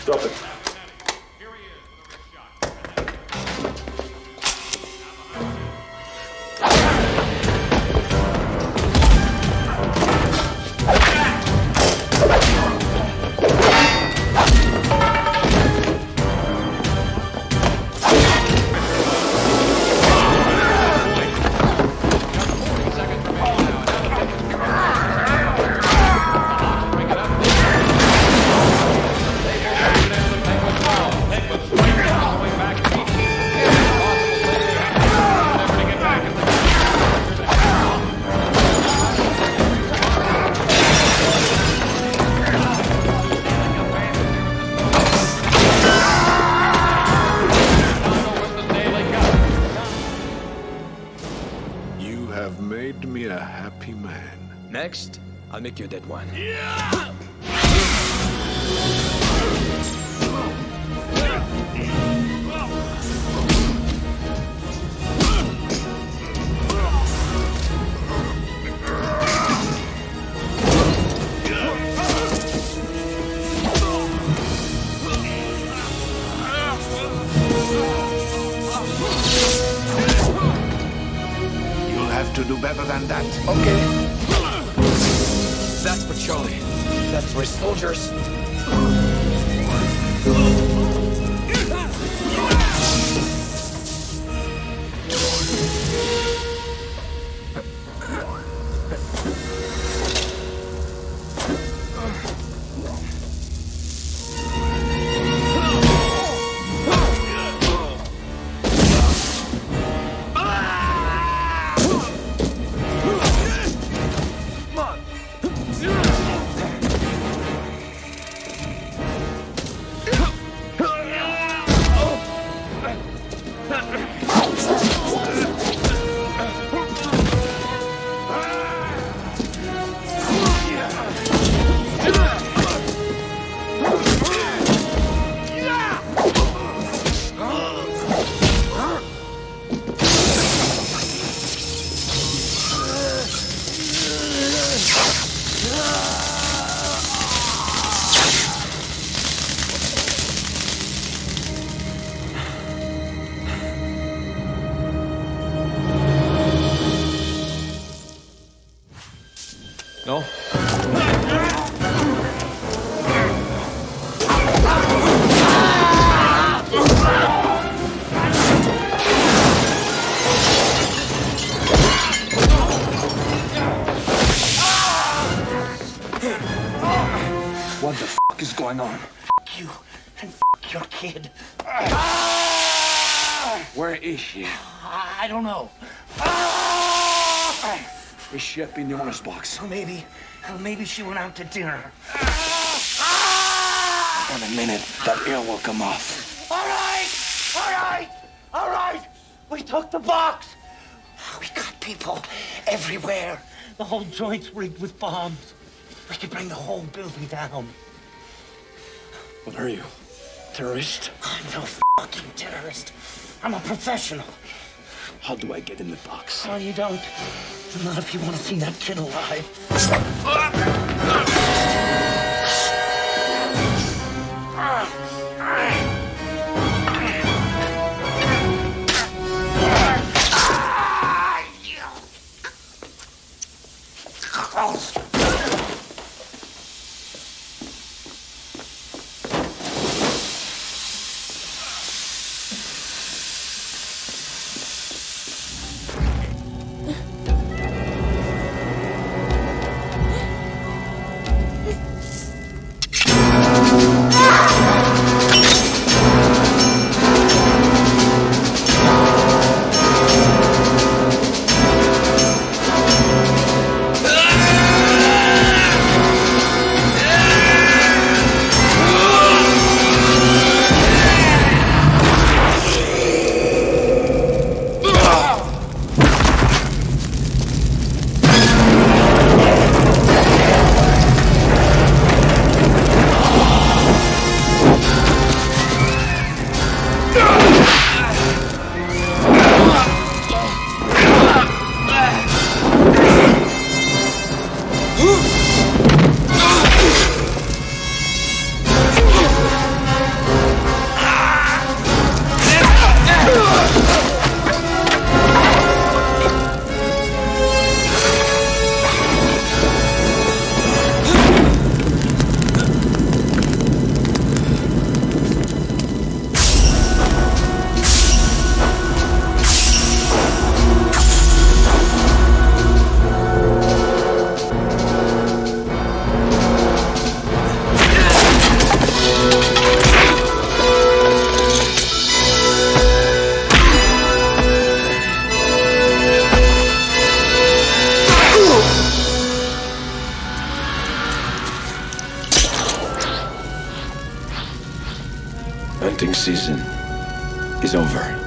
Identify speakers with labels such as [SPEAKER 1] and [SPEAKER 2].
[SPEAKER 1] Stop it.
[SPEAKER 2] Next, I'll make you a dead one.
[SPEAKER 3] You'll have to do better than that.
[SPEAKER 2] Okay. That's for Charlie. That's for his soldiers.
[SPEAKER 4] No?
[SPEAKER 2] What the f*** is going on?
[SPEAKER 5] F*** you and f*** your kid.
[SPEAKER 2] Where is she?
[SPEAKER 5] I don't know.
[SPEAKER 2] Is she up in the owner's box?
[SPEAKER 5] Maybe she went out to dinner.
[SPEAKER 2] In a minute, that ear will come off.
[SPEAKER 5] All right. We took the box. We got people everywhere. The whole joint's rigged with bombs. We could bring the whole building down.
[SPEAKER 2] What are you? Terrorist?
[SPEAKER 5] I'm no fucking terrorist. I'm a professional.
[SPEAKER 2] How do I get in the box?
[SPEAKER 5] Oh, you don't. Not if you want to see that kid alive.
[SPEAKER 1] hunting season is over.